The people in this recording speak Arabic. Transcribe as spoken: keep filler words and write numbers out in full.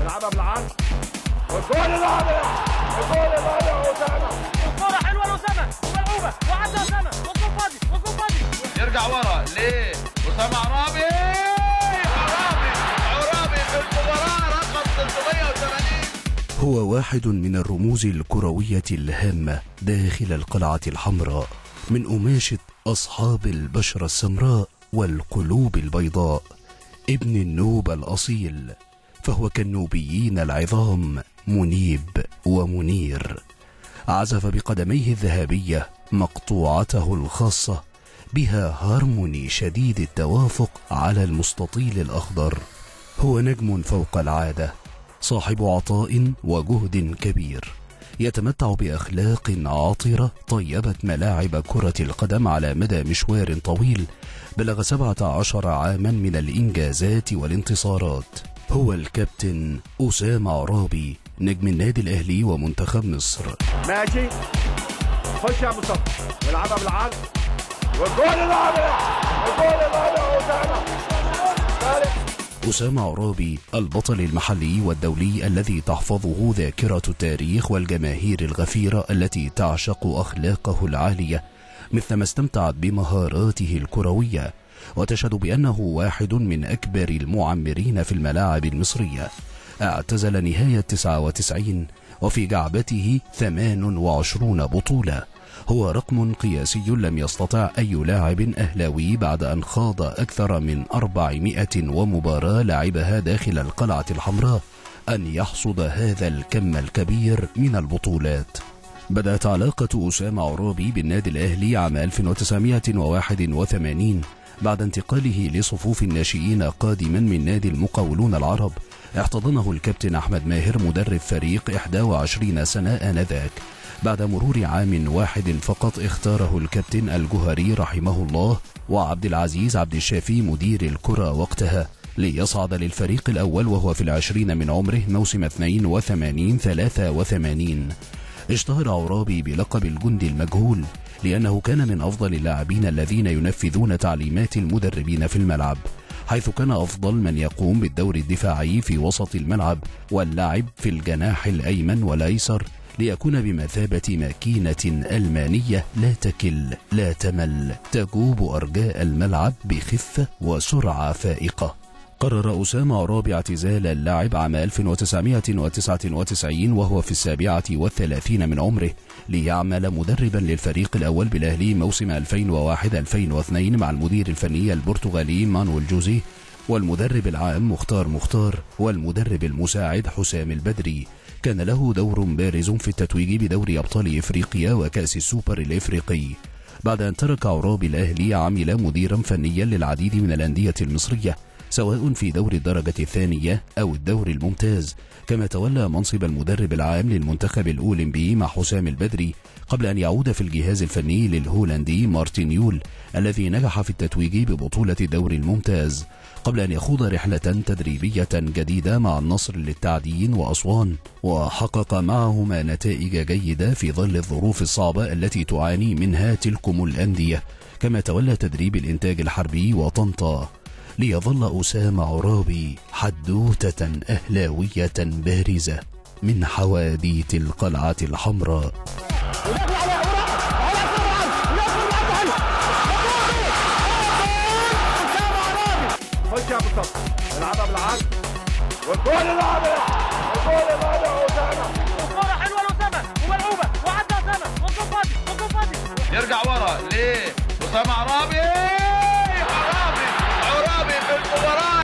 يلعبها بالعرض والجول الرابع، الجول الرابع أسامة. الكرة حلوة لأسامة وملعوبة وعدى أسامة والجول فاضي والجول فاضي. يرجع ورا ليه؟ أسامة عرابي. عرابي عرابي في المباراة رقم ثلاثمائة وثمانين. هو واحد من الرموز الكروية الهامة داخل القلعة الحمراء، من قماشة أصحاب البشرة السمراء والقلوب البيضاء، ابن النوبة الأصيل، فهو كالنوبيين العظام منيب ومنير. عزف بقدميه الذهبية مقطوعته الخاصة بها هارموني شديد التوافق على المستطيل الأخضر. هو نجم فوق العادة، صاحب عطاء وجهد كبير، يتمتع بأخلاق عاطرة طيبت ملاعب كرة القدم على مدى مشوار طويل بلغ سبعة عشر عاما من الإنجازات والانتصارات. هو الكابتن أسامة عرابي، نجم النادي الأهلي ومنتخب مصر. ماشي، خش يا مصطفى، يلعبها بالعرض والجول الرابع، الجول الرابع أسامة. أسامة عرابي البطل المحلي والدولي الذي تحفظه ذاكرة التاريخ والجماهير الغفيرة التي تعشق أخلاقه العالية، مثلما استمتعت بمهاراته الكروية، وتشهد بأنه واحد من أكبر المعمرين في الملاعب المصرية. اعتزل نهاية تسعة وتسعين وفي جعبته ثمان وعشرون بطولة. هو رقم قياسي لم يستطع أي لاعب أهلاوي بعد أن خاض أكثر من أربعمائة ومباراة لعبها داخل القلعة الحمراء أن يحصد هذا الكم الكبير من البطولات. بدأت علاقة أسامة عرابي بالنادي الأهلي عام ألف وتسعمائة وواحد وثمانين بعد انتقاله لصفوف الناشئين قادما من نادي المقاولون العرب. احتضنه الكابتن أحمد ماهر مدرب فريق إحدى وعشرين سنة آنذاك. بعد مرور عام واحد فقط اختاره الكابتن الجوهري رحمه الله وعبد العزيز عبد الشافي مدير الكرة وقتها ليصعد للفريق الأول وهو في العشرين من عمره موسم اثنين وثمانين ثلاثة وثمانين. اشتهر عرابي بلقب الجندي المجهول لأنه كان من أفضل اللاعبين الذين ينفذون تعليمات المدربين في الملعب، حيث كان أفضل من يقوم بالدور الدفاعي في وسط الملعب واللعب في الجناح الأيمن والأيسر، ليكون بمثابة ماكينة ألمانية لا تكل لا تمل، تجوب أرجاء الملعب بخفة وسرعة فائقة. قرر أسامة عرابي اعتزال اللعب عام ألف وتسعمائة وتسعة وتسعين وهو في السابعة والثلاثين من عمره، ليعمل مدربا للفريق الأول بالأهلي موسم ألفين وواحد ألفين واثنين مع المدير الفني البرتغالي مانويل جوزيه، والمدرب العام مختار مختار، والمدرب المساعد حسام البدري. كان له دور بارز في التتويج بدوري أبطال إفريقيا وكأس السوبر الإفريقي. بعد أن ترك عرابي الأهلي عمل مديرا فنيا للعديد من الأندية المصرية سواء في دور الدرجة الثانية أو الدور الممتاز، كما تولى منصب المدرب العام للمنتخب الأولمبي مع حسام البدري قبل أن يعود في الجهاز الفني للهولندي مارتن يول الذي نجح في التتويج ببطولة الدور الممتاز، قبل أن يخوض رحلة تدريبية جديدة مع النصر للتعدين وأسوان، وحقق معهما نتائج جيدة في ظل الظروف الصعبة التي تعاني منها تلكم الأندية، كما تولى تدريب الإنتاج الحربي وطنطا. ليظل أسامة عرابي حدوتة أهلاوية بارزة من حواديت القلعة الحمراء. خش يا مصطفى، يلعبها بالعرض والجول الرابع، الجول الرابع أسامة.